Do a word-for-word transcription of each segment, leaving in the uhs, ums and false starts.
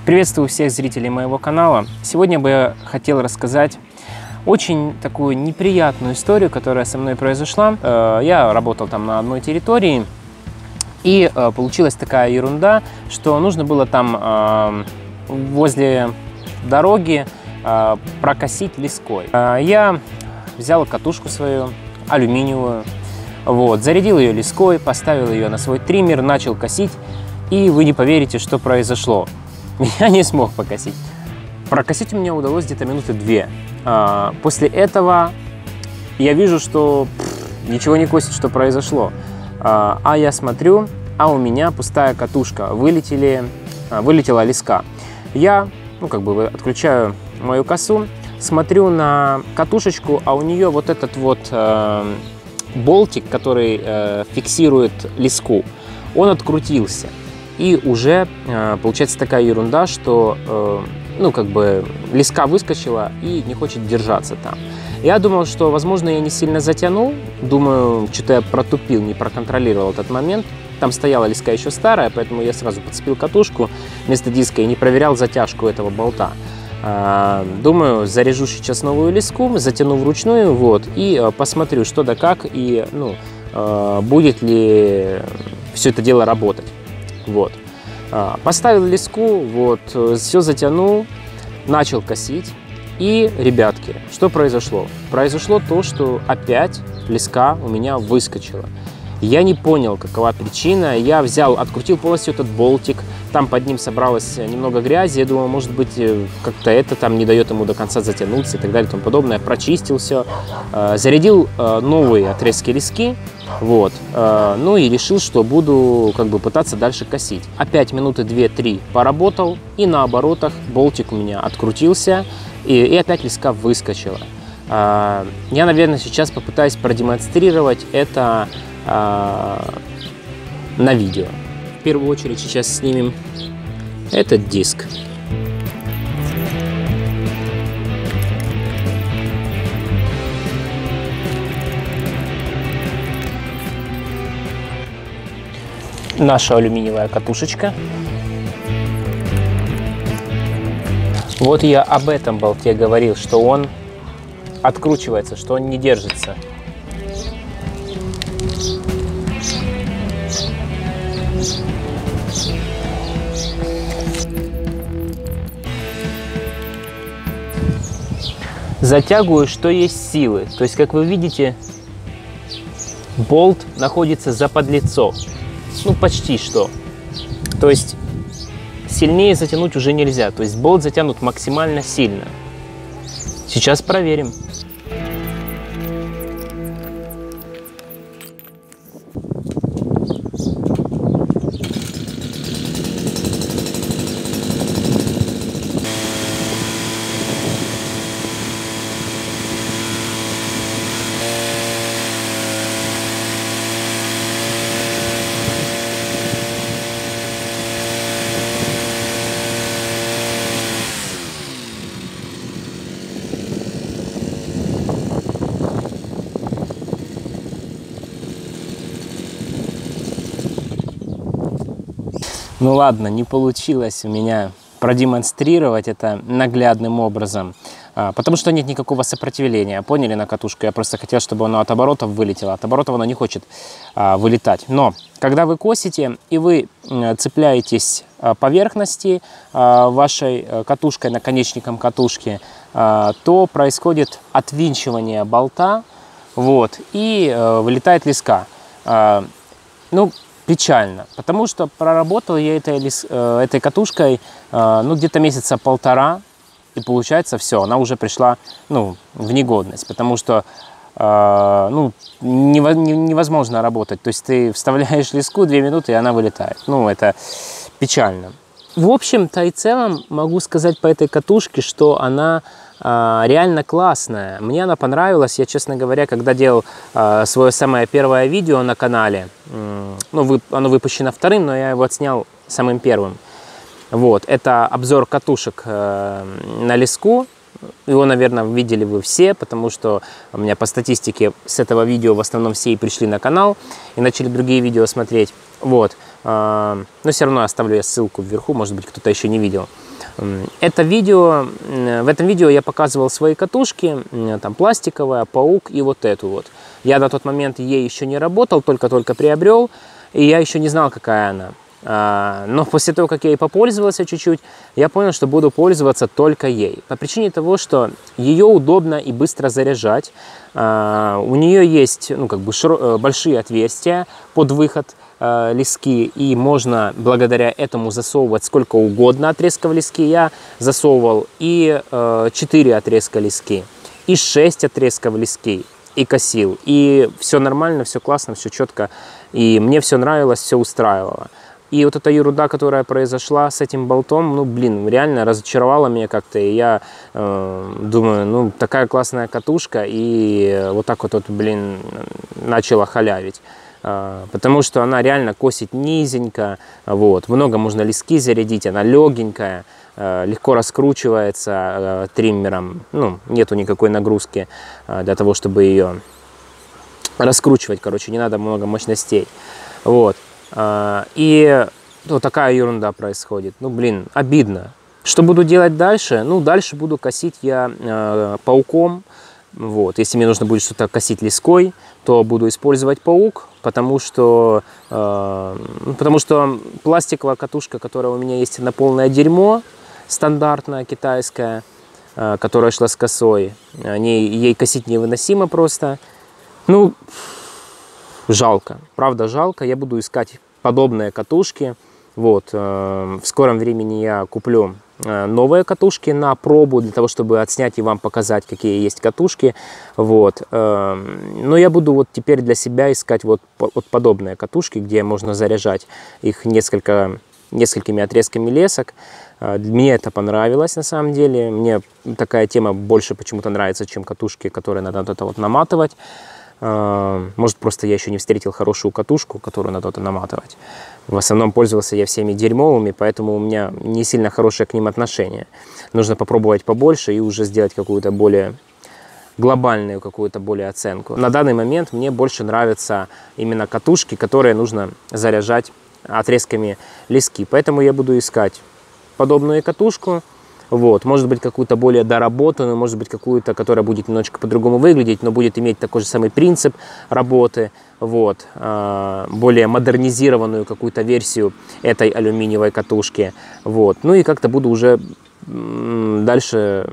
Приветствую всех зрителей моего канала. Сегодня бы я хотел рассказать очень такую неприятную историю, которая со мной произошла. Я работал там на одной территории, и получилась такая ерунда, что нужно было там возле дороги прокосить леской. Я взял катушку свою, алюминиевую, вот, зарядил ее леской, поставил ее на свой триммер, начал косить, и вы не поверите, что произошло. Я не смог покосить. Прокосить у меня удалось где-то минуты две. После этого я вижу, что пфф, ничего не косит, что произошло. А я смотрю, а у меня пустая катушка, вылетели, вылетела леска. Я, ну, как бы отключаю мою косу, смотрю на катушечку, а у нее вот этот вот э, болтик, который э, фиксирует леску, он открутился. И уже э, получается такая ерунда, что э, ну, как бы леска выскочила и не хочет держаться там. Я думал, что, возможно, я не сильно затянул. Думаю, что-то я протупил, не проконтролировал этот момент. Там стояла леска еще старая, поэтому я сразу подцепил катушку вместо диска и не проверял затяжку этого болта. Э, думаю, заряжу сейчас новую леску, затяну вручную, вот, и э, посмотрю, что да как, и ну, э, будет ли все это дело работать. Вот. Поставил леску, вот, все затянул, начал косить. И, ребятки, что произошло? Произошло то, что опять леска у меня выскочила. Я не понял, какова причина. Я взял, открутил полностью этот болтик. Там под ним собралось немного грязи. Я думал, может быть, как-то это там не дает ему до конца затянуться и так далее и тому подобное. Прочистил все. Зарядил новые отрезки лески. Вот. Ну и решил, что буду как бы пытаться дальше косить. Опять минуты две-три поработал. И на оборотах болтик у меня открутился. И, и опять леска выскочила. Я, наверное, сейчас попытаюсь продемонстрировать это на видео. В первую очередь сейчас снимем этот диск. Наша алюминиевая катушечка. Вот я об этом болте говорил, что он откручивается, что он не держится. Затягиваю, что есть силы. То есть, как вы видите, болт находится за подлицо. Ну, почти что. То есть, сильнее затянуть уже нельзя. То есть, болт затянут максимально сильно. Сейчас проверим. Ну ладно, не получилось у меня продемонстрировать это наглядным образом, потому что нет никакого сопротивления. Поняли, на катушку? Я просто хотел, чтобы оно от оборотов вылетело. От оборотов оно не хочет вылетать. Но когда вы косите и вы цепляетесь поверхности вашей катушкой, наконечником катушки, то происходит отвинчивание болта, вот, и вылетает леска. Ну, печально, потому что проработал я этой, этой катушкой ну, где-то месяца полтора, и получается все, она уже пришла ну, в негодность, потому что ну, невозможно работать. То есть ты вставляешь леску две минуты, и она вылетает. Ну, это печально. В общем-то и целом могу сказать по этой катушке, что она реально классная. Мне она понравилась. Я, честно говоря, когда делал э, свое самое первое видео на канале, э, ну, вы, оно выпущено вторым, но я его отснял самым первым. Вот, это обзор катушек э, на леску. Его, наверное, видели вы все, потому что у меня по статистике с этого видео в основном все и пришли на канал и начали другие видео смотреть. Вот. Но все равно оставлю я ссылку вверху, может быть, кто-то еще не видел. Это видео, в этом видео я показывал свои катушки, там пластиковая, паук и вот эту вот. Я на тот момент ей еще не работал, только-только приобрел, и я еще не знал, какая она. Но после того, как я ей попользовался чуть-чуть, я понял, что буду пользоваться только ей. По причине того, что ее удобно и быстро заряжать. У нее есть, ну, как бы широ- большие отверстия под выход лески, и можно благодаря этому засовывать сколько угодно отрезков лески. Я засовывал и четыре отрезка лески, и шесть отрезков лески, и косил. И все нормально, все классно, все четко. И мне все нравилось, все устраивало. И вот эта ерунда, которая произошла с этим болтом, ну, блин, реально разочаровала меня как-то. И я э, думаю, ну, такая классная катушка, и вот так вот, вот блин, начала халявить. Э, потому что она реально косит низенько, вот, много можно лески зарядить, она легенькая, э, легко раскручивается э, триммером, ну, нету никакой нагрузки э, для того, чтобы ее раскручивать, короче, не надо много мощностей, вот. И вот такая ерунда происходит. Ну, блин, обидно. Что буду делать дальше? Ну, дальше буду косить я э, пауком. Вот. Если мне нужно будет что-то косить леской, то буду использовать паук, потому что, э, потому что пластиковая катушка, которая у меня есть, на полное дерьмо, стандартная китайская, э, которая шла с косой, они, ей косить невыносимо просто. Ну, жалко, правда жалко. Я буду искать подобные катушки. Вот. В скором времени я куплю новые катушки на пробу, для того, чтобы отснять и вам показать, какие есть катушки. Вот. Но я буду вот теперь для себя искать вот, вот подобные катушки, где можно заряжать их несколько, несколькими отрезками лесок. Мне это понравилось на самом деле. Мне такая тема больше почему-то нравится, чем катушки, которые надо вот это вот наматывать. Может, просто я еще не встретил хорошую катушку, которую надо наматывать. В основном пользовался я всеми дерьмовыми, поэтому у меня не сильно хорошее к ним отношение. Нужно попробовать побольше и уже сделать какую-то более глобальную, какую-то более оценку. На данный момент мне больше нравятся именно катушки, которые нужно заряжать отрезками лески. Поэтому я буду искать подобную катушку. Вот, может быть, какую-то более доработанную, может быть, какую-то, которая будет немножечко по-другому выглядеть, но будет иметь такой же самый принцип работы, вот, э, более модернизированную какую-то версию этой алюминиевой катушки, вот, ну и как-то буду уже дальше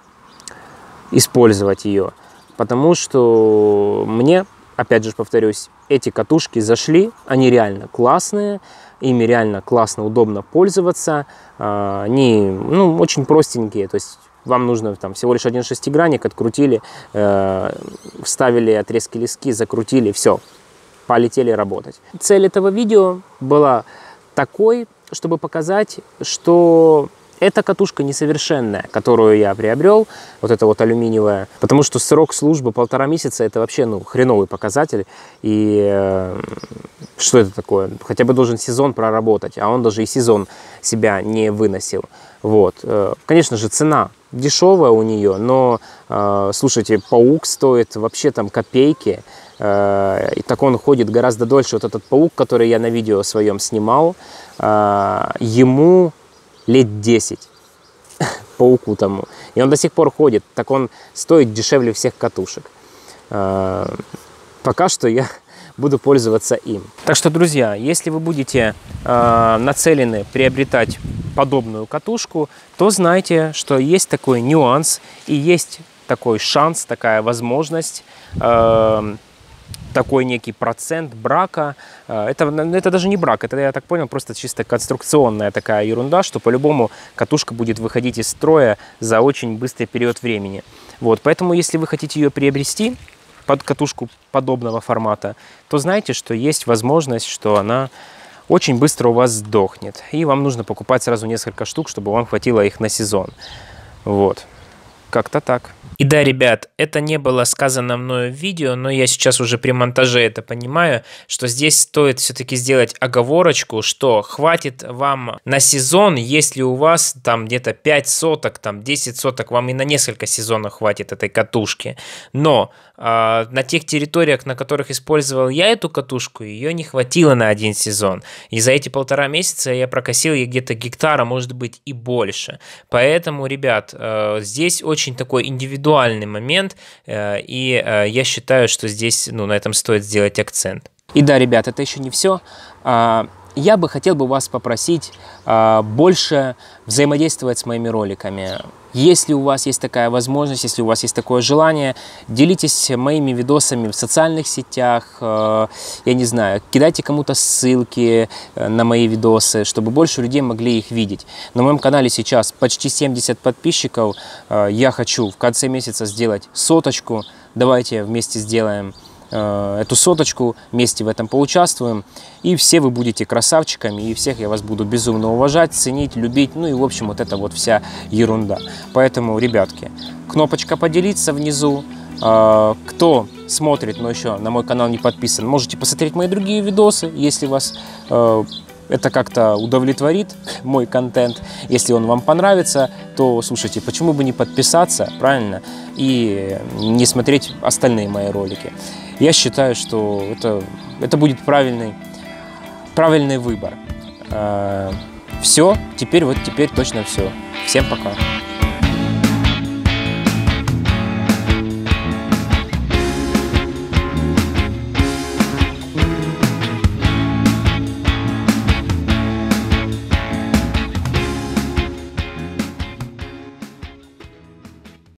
использовать ее, потому что мне, опять же повторюсь, эти катушки зашли, они реально классные, ими реально классно, удобно пользоваться. Они, ну, очень простенькие, то есть вам нужно там всего лишь один шестигранник, открутили, э, вставили отрезки лески, закрутили, все, полетели работать. Цель этого видео была такой, чтобы показать, что эта катушка несовершенная, которую я приобрел, вот эта вот алюминиевая, потому что срок службы полтора месяца, это вообще, ну, хреновый показатель. И э, что это такое? Хотя бы должен сезон проработать, а он даже и сезон себя не выносил. Вот. Конечно же, цена дешевая у нее, но, э, слушайте, паук стоит вообще там копейки, э, и так он ходит гораздо дольше. Вот этот паук, который я на видео своем снимал, э, ему лет десять, пауку тому. И он до сих пор ходит, так он стоит дешевле всех катушек. Пока что я буду пользоваться им. Так что, друзья, если вы будете нацелены приобретать подобную катушку, то знайте, что есть такой нюанс и есть такой шанс, такая возможность, такой некий процент брака. Это, это даже не брак, это, я так понял, просто чисто конструкционная такая ерунда, что по-любому катушка будет выходить из строя за очень быстрый период времени. Вот, поэтому, если вы хотите ее приобрести под катушку подобного формата, то знайте, что есть возможность, что она очень быстро у вас сдохнет. И вам нужно покупать сразу несколько штук, чтобы вам хватило их на сезон. Вот. Как-то так. И да, ребят, это не было сказано мною в видео, но я сейчас уже при монтаже это понимаю, что здесь стоит все-таки сделать оговорочку, что хватит вам на сезон, если у вас там где-то пять соток, там десять соток, вам и на несколько сезонов хватит этой катушки. Но э, на тех территориях, на которых использовал я эту катушку, ее не хватило на один сезон. И за эти полтора месяца я прокосил ей где-то гектара, может быть и больше. Поэтому, ребят, э, здесь очень такой индивидуальный момент, и я считаю, что здесь, ну, на этом стоит сделать акцент. И да, ребят, это еще не все. Я бы хотел бы вас попросить больше взаимодействовать с моими роликами. Если у вас есть такая возможность, если у вас есть такое желание, делитесь моими видосами в социальных сетях, я не знаю, кидайте кому-то ссылки на мои видосы, чтобы больше людей могли их видеть. На моем канале сейчас почти семьдесят подписчиков. Я хочу в конце месяца сделать соточку. Давайте вместе сделаем эту соточку, вместе в этом поучаствуем, и все вы будете красавчиками, и всех я вас буду безумно уважать, ценить, любить, ну и в общем вот это вот вся ерунда. Поэтому, ребятки, кнопочка поделиться внизу. Кто смотрит, но еще на мой канал не подписан, можете посмотреть мои другие видосы, если вас это как-то удовлетворит, мой контент. Если он вам понравится, то, слушайте, почему бы не подписаться, правильно, и не смотреть остальные мои ролики. Я считаю, что это, это будет правильный, правильный выбор. Все, теперь вот теперь точно все. Всем пока.